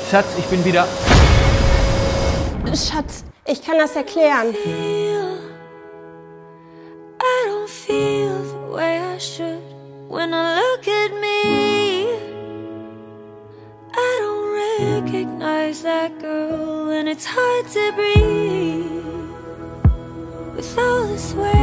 Schatz, ich bin wieder... Schatz, ich kann das erklären. I don't feel the way I should when I look at me. I don't recognize that girl, and it's hard to breathe with all this weight.